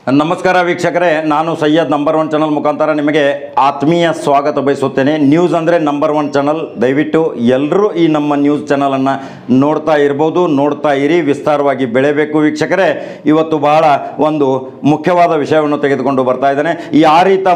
ನಮಸ್ಕಾರ ವೀಕ್ಷಕರೇ, ನಾನು ಸೈಯದ್ ನಂಬರ್ ಒನ್ ಚಾನಲ್ ಮುಖಾಂತರ ನಿಮಗೆ ಆತ್ಮೀಯ ಸ್ವಾಗತ ಬಯಸುತ್ತೇನೆ. ನ್ಯೂಸ್ ಅಂದರೆ ನಂಬರ್ ಒನ್ ಚಾನಲ್. ದಯವಿಟ್ಟು ಎಲ್ಲರೂ ಈ ನಮ್ಮ ನ್ಯೂಸ್ ಚಾನಲನ್ನು ನೋಡ್ತಾ ಇರ್ಬೋದು, ನೋಡ್ತಾ ಇರಿ, ವಿಸ್ತಾರವಾಗಿ ಬೆಳೆಯಬೇಕು ವೀಕ್ಷಕರೇ. ಇವತ್ತು ಬಹಳ ಒಂದು ಮುಖ್ಯವಾದ ವಿಷಯವನ್ನು ತೆಗೆದುಕೊಂಡು ಬರ್ತಾ ಇದ್ದೇನೆ. ಯಾರೀತ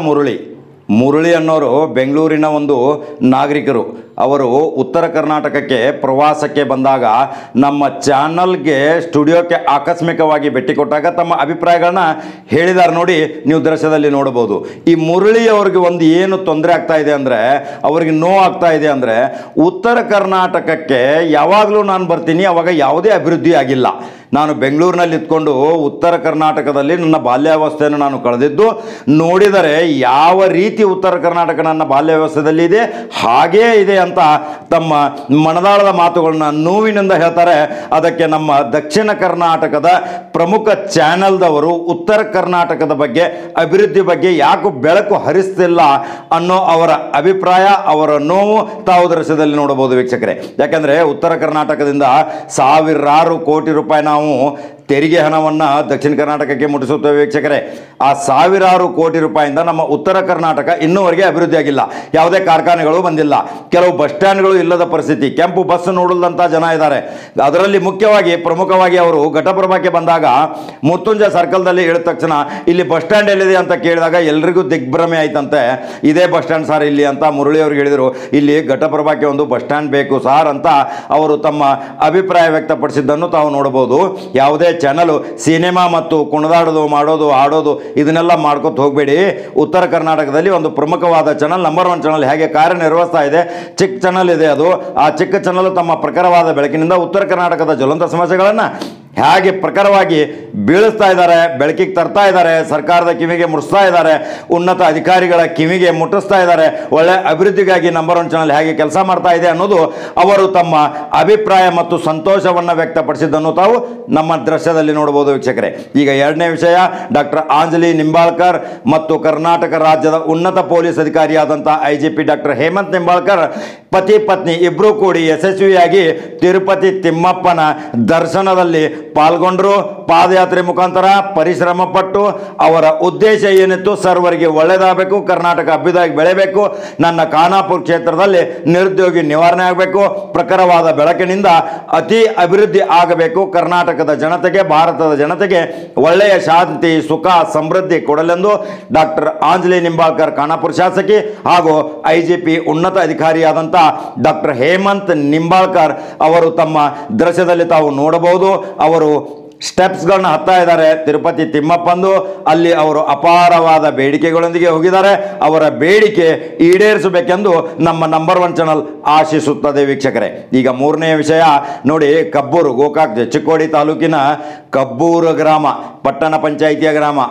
ಮುರಳಿ ಅನ್ನೋರು ಬೆಂಗಳೂರಿನ ಒಂದು ನಾಗರಿಕರು. ಅವರು ಉತ್ತರ ಕರ್ನಾಟಕಕ್ಕೆ ಪ್ರವಾಸಕ್ಕೆ ಬಂದಾಗ ನಮ್ಮ ಚಾನಲ್ಗೆ ಸ್ಟುಡಿಯೋಕ್ಕೆ ಆಕಸ್ಮಿಕವಾಗಿ ಭೇಟಿ ಕೊಟ್ಟಾಗ ತಮ್ಮ ಅಭಿಪ್ರಾಯಗಳನ್ನ ಹೇಳಿದ್ದಾರೆ. ನೋಡಿ, ನೀವು ದೃಶ್ಯದಲ್ಲಿ ನೋಡಬಹುದು. ಈ ಮುರಳಿ ಅವ್ರಿಗೆ ಒಂದು ಏನು ತೊಂದರೆ ಆಗ್ತಾ ಇದೆ ಅಂದರೆ, ಅವ್ರಿಗೆ ನೋವು ಆಗ್ತಾ ಇದೆ ಅಂದರೆ, ಉತ್ತರ ಕರ್ನಾಟಕಕ್ಕೆ ಯಾವಾಗಲೂ ನಾನು ಬರ್ತೀನಿ, ಅವಾಗ ಯಾವುದೇ ಅಭಿವೃದ್ಧಿ ಆಗಿಲ್ಲ. ನಾನು ಬೆಂಗಳೂರಿನಲ್ಲಿ ಇದ್ಕೊಂಡು ಉತ್ತರ ಕರ್ನಾಟಕದಲ್ಲಿ ನನ್ನ ಬಾಲ್ಯಾವಸ್ಥೆಯನ್ನು ನಾನು ಕಳೆದಿದ್ದು ನೋಡಿದರೆ ಯಾವ ರೀತಿ ಉತ್ತರ ಕರ್ನಾಟಕ ನನ್ನ ಬಾಲ್ಯಾವಸ್ಥೆಯಲ್ಲಿ ಇದೆ ಹಾಗೇ ಇದೆ ಅಂತ ತಮ್ಮ ಮನದಾಳದ ಮಾತುಗಳನ್ನ ನೋವಿನಿಂದ ಹೇಳ್ತಾರೆ. ಅದಕ್ಕೆ ನಮ್ಮ ದಕ್ಷಿಣ ಕರ್ನಾಟಕದ ಪ್ರಮುಖ ಚಾನೆಲ್ದವರು ಉತ್ತರ ಕರ್ನಾಟಕದ ಬಗ್ಗೆ, ಅಭಿವೃದ್ಧಿ ಬಗ್ಗೆ ಯಾಕೆ ಬೆಳಕು ಹರಿಸ್ತಿಲ್ಲ ಅನ್ನೋ ಅವರ ಅಭಿಪ್ರಾಯ, ಅವರ ನೋವು ತಾವು ದೃಶ್ಯದಲ್ಲಿ ನೋಡಬಹುದು ವೀಕ್ಷಕರೇ. ಯಾಕಂದರೆ ಉತ್ತರ ಕರ್ನಾಟಕದಿಂದ ಸಾವಿರಾರು ಕೋಟಿ ರೂಪಾಯಿ ನಾವು ತೆರಿಗೆ ಹಣವನ್ನು ದಕ್ಷಿಣ ಕರ್ನಾಟಕಕ್ಕೆ ಮುಟ್ಟಿಸುತ್ತೇವೆ ವೀಕ್ಷಕರೇ. ಆ ಸಾವಿರಾರು ಕೋಟಿ ರೂಪಾಯಿಂದ ನಮ್ಮ ಉತ್ತರ ಕರ್ನಾಟಕ ಇನ್ನೂವರೆಗೆ ಅಭಿವೃದ್ಧಿ ಆಗಿಲ್ಲ. ಯಾವುದೇ ಕಾರ್ಖಾನೆಗಳು ಬಂದಿಲ್ಲ, ಕೆಲವು ಬಸ್ ಸ್ಟ್ಯಾಂಡ್ಗಳು ಇಲ್ಲದ ಪರಿಸ್ಥಿತಿ, ಕೆಂಪು ಬಸ್ ನೋಡಲ್ದಂಥ ಜನ ಇದ್ದಾರೆ. ಅದರಲ್ಲಿ ಪ್ರಮುಖವಾಗಿ ಅವರು ಘಟಪ್ರಭಾಕ್ಕೆ ಬಂದಾಗ ಮುತ್ತುಂಜ ಸರ್ಕಲ್ದಲ್ಲಿ ಇಳಿದ ತಕ್ಷಣ ಇಲ್ಲಿ ಬಸ್ ಸ್ಟ್ಯಾಂಡ್ ಎಲ್ಲಿದೆ ಅಂತ ಕೇಳಿದಾಗ ಎಲ್ರಿಗೂ ದಿಗ್ಭ್ರಮೆ ಆಯ್ತಂತೆ. ಇದೇ ಬಸ್ ಸ್ಟ್ಯಾಂಡ್ ಸಾರ್ ಇಲ್ಲಿ ಅಂತ ಮುರಳಿ ಅವ್ರಿಗೆ ಹೇಳಿದರು. ಇಲ್ಲಿ ಘಟಪ್ರಭಾಕ್ಕೆ ಒಂದು ಬಸ್ ಸ್ಟ್ಯಾಂಡ್ ಬೇಕು ಸಾರ್ ಅಂತ ಅವರು ತಮ್ಮ ಅಭಿಪ್ರಾಯ ವ್ಯಕ್ತಪಡಿಸಿದ್ದನ್ನು ತಾವು ನೋಡಬಹುದು. ಯಾವುದೇ ಚಾನಲ್ ಸಿನಿಮಾ ಮತ್ತು ಕುಣಿದಾಡೋದು, ಮಾಡೋದು, ಆಡೋದು ಇದನ್ನೆಲ್ಲ ಮಾಡ್ಕೊತ ಹೋಗಬೇಡಿ. ಉತ್ತರ ಕರ್ನಾಟಕದಲ್ಲಿ ಒಂದು ಪ್ರಮುಖವಾದ ಚಾನಲ್, ನಂಬರ್ ಒನ್ ಚಾನಲ್ ಹೇಗೆ ಕಾರ್ಯನಿರ್ವಹಿಸ್ತಾ ಇದೆ, ಚಿಕ್ಕ ಚಾನಲ್ ಇದೆ ಅದು. ಆ ಚಿಕ್ಕ ಚಾನಲ್ ತಮ್ಮ ಪ್ರಖರವಾದ ಬೆಳಕಿನಿಂದ ಉತ್ತರ ಕರ್ನಾಟಕದ ಜ್ವಲಂತ ಸಮಸ್ಯೆಗಳನ್ನು ಹೇಗೆ ಪ್ರಖರವಾಗಿ ಬೀಳಿಸ್ತಾ ಇದ್ದಾರೆ, ಬೆಳಕಿಗೆ ತರ್ತಾ ಇದ್ದಾರೆ, ಸರ್ಕಾರದ ಕಿವಿಗೆ ಮುಟ್ಟಿಸ್ತಾ ಇದ್ದಾರೆ, ಉನ್ನತ ಅಧಿಕಾರಿಗಳ ಕಿವಿಗೆ ಮುಟ್ಟಿಸ್ತಾ ಇದ್ದಾರೆ. ಒಳ್ಳೆ ಅಭಿವೃದ್ಧಿಗಾಗಿ ನಂಬರ್ ಒನ್ ಚಾನಲ್ ಹೇಗೆ ಕೆಲಸ ಮಾಡ್ತಾ ಇದೆ ಅನ್ನೋದು ಅವರು ತಮ್ಮ ಅಭಿಪ್ರಾಯ ಮತ್ತು ಸಂತೋಷವನ್ನು ವ್ಯಕ್ತಪಡಿಸಿದ್ದನ್ನು ತಾವು ನಮ್ಮ ದೃಶ್ಯದಲ್ಲಿ ನೋಡಬಹುದು ವೀಕ್ಷಕರೇ. ಈಗ ಎರಡನೇ ವಿಷಯ, ಡಾಕ್ಟರ್ ಅಂಜಲಿ ನಿಂಬಾಳ್ಕರ್ ಮತ್ತು ಕರ್ನಾಟಕ ರಾಜ್ಯದ ಉನ್ನತ ಪೊಲೀಸ್ ಅಧಿಕಾರಿಯಾದಂಥ IGP ಡಾಕ್ಟರ್ ಹೇಮಂತ್ ನಿಂಬಾಳ್ಕರ್ ಪತಿ ಪತ್ನಿ ಇಬ್ಬರೂ ಕೂಡಿ ಯಶಸ್ವಿಯಾಗಿ ತಿರುಪತಿ ತಿಮ್ಮಪ್ಪನ ದರ್ಶನದಲ್ಲಿ ಪಾಲ್ಗೊಂಡರು. ಪಾದಯಾತ್ರೆ ಮುಖಾಂತರ ಪರಿಶ್ರಮ ಪಟ್ಟು ಅವರ ಉದ್ದೇಶ ಏನಿತ್ತು, ಸರ್ವರಿಗೆ ಒಳ್ಳೆಯದಾಗಬೇಕು, ಕರ್ನಾಟಕ ಅಭ್ಯುದಯ ಬೆಳೆಯಬೇಕು, ನನ್ನ ಖಾನಾಪುರ ಕ್ಷೇತ್ರದಲ್ಲಿ ನಿರುದ್ಯೋಗಿ ನಿವಾರಣೆ ಆಗಬೇಕು, ಪ್ರಖರವಾದ ಬೆಳಕಿನಿಂದ ಅತಿ ಅಭಿವೃದ್ಧಿ ಆಗಬೇಕು, ಕರ್ನಾಟಕದ ಜನತೆಗೆ, ಭಾರತದ ಜನತೆಗೆ ಒಳ್ಳೆಯ ಶಾಂತಿ, ಸುಖ, ಸಮೃದ್ಧಿ ಕೊಡಲೆಂದು ಡಾಕ್ಟರ್ ಅಂಜಲಿ ನಿಂಬಾಳ್ಕರ್ ಖಾನಾಪುರ ಶಾಸಕಿ ಹಾಗೂ IGP ಉನ್ನತ ಅಧಿಕಾರಿಯಾದಂಥ ಡಾಕ್ಟರ್ ಹೇಮಂತ್ ನಿಂಬಾಳ್ಕರ್ ಅವರು ತಮ್ಮ ದೃಶ್ಯದಲ್ಲಿ ತಾವು ನೋಡಬಹುದು. ಅವರು ಸ್ಟೆಪ್ಸ್ಗಳನ್ನ ಹತ್ತಾ ಇದ್ದಾರೆ ತಿರುಪತಿ ತಿಮ್ಮಪ್ಪಂದು. ಅಲ್ಲಿ ಅವರು ಅಪಾರವಾದ ಬೇಡಿಕೆಗಳೊಂದಿಗೆ ಹೋಗಿದ್ದಾರೆ. ಅವರ ಬೇಡಿಕೆ ಈಡೇರಿಸಬೇಕೆಂದು ನಮ್ಮ ನಂಬರ್ ಒನ್ ಚಾನಲ್ ಆಶಿಸುತ್ತದೆ ವೀಕ್ಷಕರೇ. ಈಗ ಮೂರನೇ ವಿಷಯ ನೋಡಿ, ಕಬ್ಬೂರು, ಗೋಕಾಕ್, ಚಿಕ್ಕೋಡಿ ತಾಲೂಕಿನ ಕಬ್ಬೂರು ಗ್ರಾಮ, ಪಟ್ಟಣ ಪಂಚಾಯಿತಿಯ ಗ್ರಾಮ.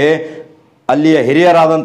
ಅಲ್ಲಿಯ ಹಿರಿಯರಾದಂಥ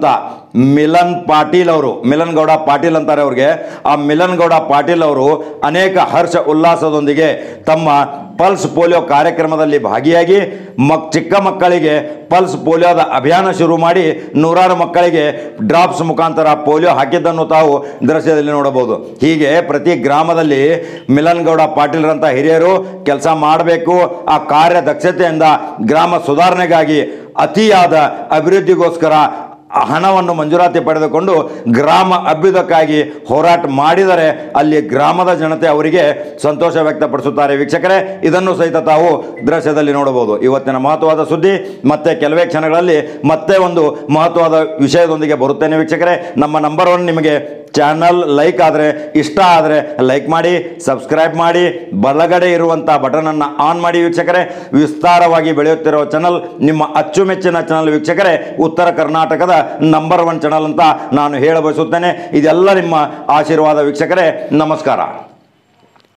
ಮಿಲನ್ ಗೌಡ ಪಾಟೀಲ್ ಅಂತಾರೆ ಅವ್ರಿಗೆ. ಆ ಮಿಲನ್ ಗೌಡ ಪಾಟೀಲ್ ಅವರು ಅನೇಕ ಹರ್ಷ ಉಲ್ಲಾಸದೊಂದಿಗೆ ತಮ್ಮ ಪಲ್ಸ್ ಪೋಲಿಯೋ ಕಾರ್ಯಕ್ರಮದಲ್ಲಿ ಭಾಗಿಯಾಗಿ ಚಿಕ್ಕ ಮಕ್ಕಳಿಗೆ ಪಲ್ಸ್ ಪೋಲಿಯೋದ ಅಭಿಯಾನ ಶುರು ಮಾಡಿ ನೂರಾರು ಮಕ್ಕಳಿಗೆ ಡ್ರಾಪ್ಸ್ ಮುಖಾಂತರ ಪೋಲಿಯೋ ಹಾಕಿದ್ದನ್ನು ತಾವು ದೃಶ್ಯದಲ್ಲಿ ನೋಡಬಹುದು. ಹೀಗೆ ಪ್ರತಿ ಗ್ರಾಮದಲ್ಲಿ ಮಿಲನ್ ಗೌಡ ಪಾಟೀಲ್ರಂಥ ಹಿರಿಯರು ಕೆಲಸ ಮಾಡಬೇಕು. ಆ ಕಾರ್ಯದಕ್ಷತೆಯಿಂದ ಗ್ರಾಮ ಸುಧಾರಣೆಗಾಗಿ, ಅತಿಯಾದ ಅಭಿವೃದ್ಧಿಗೋಸ್ಕರ ಹಣವನ್ನು ಮಂಜೂರಾತಿ ಪಡೆದುಕೊಂಡು ಗ್ರಾಮ ಅಭ್ಯುದಯಕ್ಕಾಗಿ ಹೋರಾಟ ಮಾಡಿದರೆ ಅಲ್ಲಿ ಗ್ರಾಮದ ಜನತೆ ಅವರಿಗೆ ಸಂತೋಷ ವ್ಯಕ್ತಪಡಿಸುತ್ತಾರೆ ವೀಕ್ಷಕರೇ. ಇದನ್ನು ಸಹಿತ ತಾವು ದೃಶ್ಯದಲ್ಲಿ ನೋಡಬಹುದು. ಇವತ್ತಿನ ಮಹತ್ವವಾದ ಸುದ್ದಿ ಮತ್ತೆ ಕೆಲವೇ ಕ್ಷಣಗಳಲ್ಲಿ ಮತ್ತೆ ಒಂದು ಮಹತ್ವದ ವಿಷಯದೊಂದಿಗೆ ಬರುತ್ತೇನೆ ವೀಕ್ಷಕರೇ. ನಮ್ಮ ನಂಬರ್ ಒನ್ ನಿಮಗೆ ಚಾನಲ್ ಇಷ್ಟ ಆದರೆ ಲೈಕ್ ಮಾಡಿ, ಸಬ್ಸ್ಕ್ರೈಬ್ ಮಾಡಿ, ಬಲಗಡೆ ಇರುವಂಥ ಬಟನನ್ನು ಆನ್ ಮಾಡಿ ವೀಕ್ಷಕರೇ. ವಿಸ್ತಾರವಾಗಿ ಬೆಳೆಯುತ್ತಿರುವ ಚಾನಲ್, ನಿಮ್ಮ ಅಚ್ಚುಮೆಚ್ಚಿನ ಚಾನಲ್ ವೀಕ್ಷಕರೇ, ಉತ್ತರ ಕರ್ನಾಟಕದ ನಂಬರ್ ಒನ್ ಚಾನಲ್ ಅಂತ ನಾನು ಹೇಳ ಬಯಸುತ್ತೇನೆ. ಇದೆಲ್ಲ ನಿಮ್ಮ ಆಶೀರ್ವಾದ ವೀಕ್ಷಕರೇ. ನಮಸ್ಕಾರ.